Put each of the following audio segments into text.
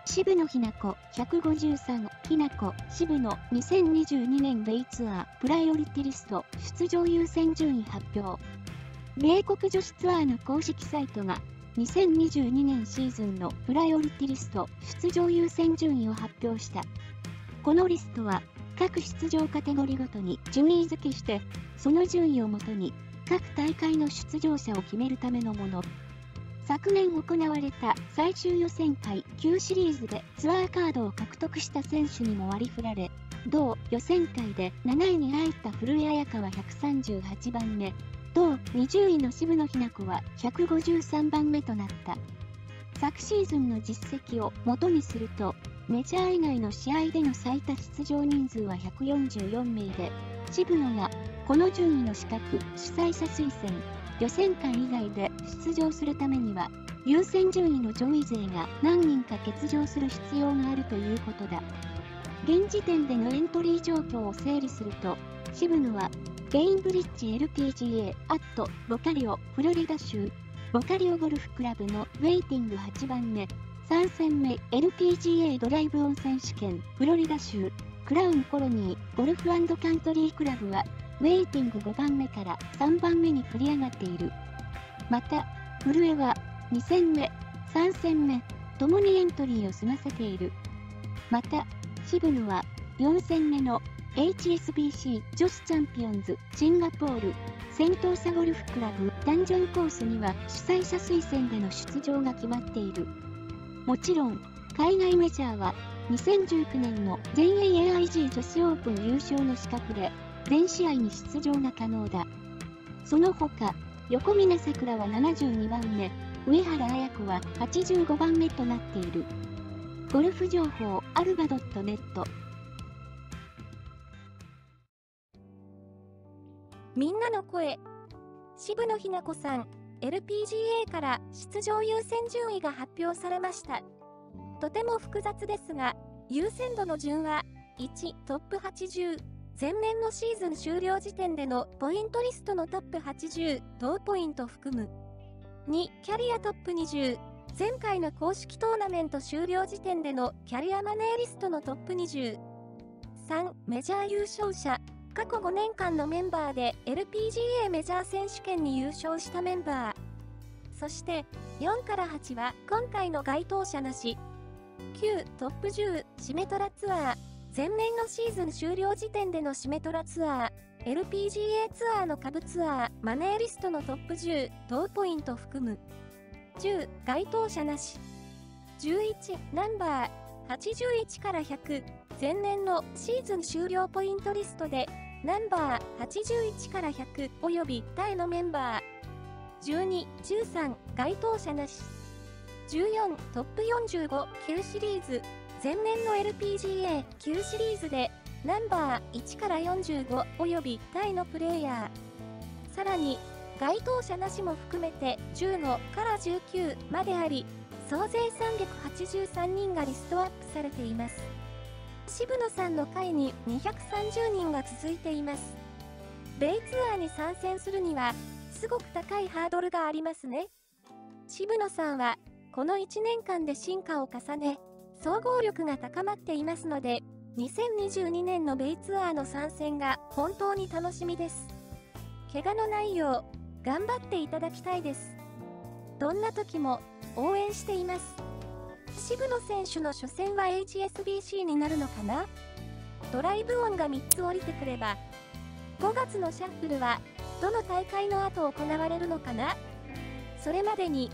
渋野日向子153日向子渋野2022年米ツアープライオリティリスト出場優先順位発表。米国女子ツアーの公式サイトが2022年シーズンのプライオリティリスト出場優先順位を発表した。このリストは各出場カテゴリーごとに順位付けして、その順位をもとに各大会の出場者を決めるためのもの。昨年行われた最終予選会Qシリーズでツアーカードを獲得した選手にも割り振られ、同予選会で7位に入った古江彩佳は138番目、同20位の渋野日向子は153番目となった。昨シーズンの実績を元にすると、メジャー以外の試合での最多出場人数は144名で、渋野がこの順位の資格、主催者推薦、予選会以外で出場するためには、優先順位の上位勢が何人か欠場する必要があるということだ。現時点でのエントリー状況を整理すると、渋野は、ケインブリッジ LPGA ボカリオフロリダ州、ボカリオゴルフクラブのウェイティング8番目、3戦目 LPGA ドライブオン選手権フロリダ州、クラウンコロニーゴルフ&カントリークラブは、ウェイティング5番目から3番目に繰り上がっている。また、古江は2戦目、3戦目、ともにエントリーを済ませている。また、渋野は4戦目の HSBC 女子チャンピオンズシンガポールセントーサゴルフクラブダンジョンコースには主催者推薦での出場が決まっている。もちろん、海外メジャーは2019年の全英 AIG 女子オープン優勝の資格で、全試合に出場が可能だ。その他、横峯さくらは72番目、上原綾子は85番目となっている。ゴルフ情報アルバ.net。 みんなの声。渋野日向子さん、LPGA から出場優先順位が発表されました。とても複雑ですが、優先度の順は、1、トップ80。前年のシーズン終了時点でのポイントリストのトップ80、同ポイント含む。2、キャリアトップ20。前回の公式トーナメント終了時点でのキャリアマネーリストのトップ20。3、メジャー優勝者。過去5年間のメンバーで LPGA メジャー選手権に優勝したメンバー。そして、4から8は今回の該当者なし。9、トップ10、シメトラツアー。前年のシーズン終了時点でのシメトラツアー、LPGA ツアーの下部ツアー、マネーリストのトップ10、同ポイント含む。10、該当者なし。11、ナンバー、81から100、前年のシーズン終了ポイントリストで、ナンバー81から100及び他へのメンバー。12、13、該当者なし。14、トップ45、Q シリーズ。前年の LPGA Q シリーズでナンバー1から45及び他へのプレイヤー。さらに、該当者なしも含めて15から19まであり、総勢383人がリストアップされています。渋野さんの回に230人が続いています。米ツアーに参戦するには、すごく高いハードルがありますね。渋野さんは、この1年間で進化を重ね、総合力が高まっていますので、2022年の米ツアーの参戦が本当に楽しみです。怪我のないよう、頑張っていただきたいです。どんな時も応援しています。渋野選手の初戦は HSBC になるのかな？ドライブオンが3つ降りてくれば、5月のシャッフルはどの大会の後行われるのかな？それまでに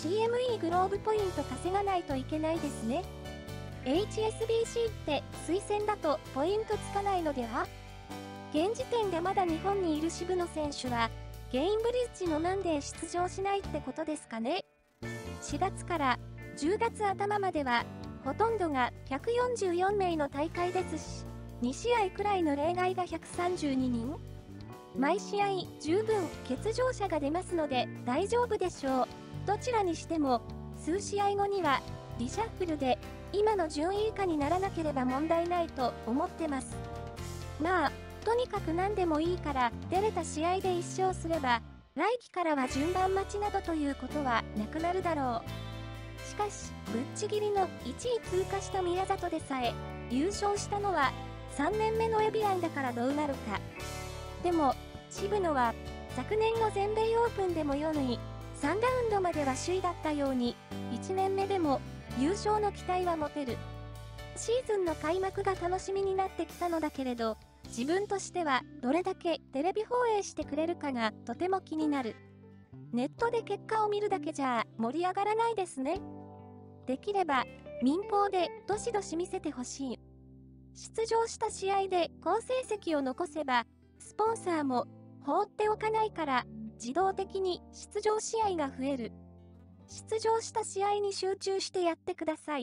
CME グローブポイント稼がないといけないですね。HSBC って推薦だとポイントつかないのでは？現時点でまだ日本にいる渋野選手は、ゲインブリッジのなんで出場しないってことですかね。4月から10月頭までは、ほとんどが144名の大会ですし、2試合くらいの例外が132人。毎試合十分欠場者が出ますので大丈夫でしょう。どちらにしても、数試合後にはリシャッフルで今の順位以下にならなければ問題ないと思ってます。まあ、とにかく何でもいいから出れた試合で1勝すれば、来季からは順番待ちなどということはなくなるだろう。 しかし、ぶっちぎりの1位通過した宮里でさえ、優勝したのは3年目のエビアンだからどうなるか。でも、渋野は、昨年の全米オープンでも4位、3ラウンドまでは首位だったように、1年目でも優勝の期待は持てる。シーズンの開幕が楽しみになってきたのだけれど、自分としてはどれだけテレビ放映してくれるかがとても気になる。ネットで結果を見るだけじゃ盛り上がらないですね。できれば民放でどしどし見せてほしい。出場した試合で好成績を残せば、スポンサーも放っておかないから自動的に出場試合が増える。出場した試合に集中してやってください。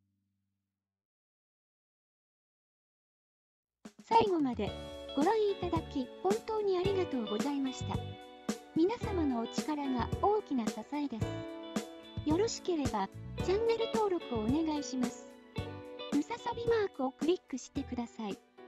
最後までご覧いただき本当にありがとうございました。皆様のお力が大きな支えです。よろしければチャンネル登録をお願いします。ムササビマークをクリックしてください。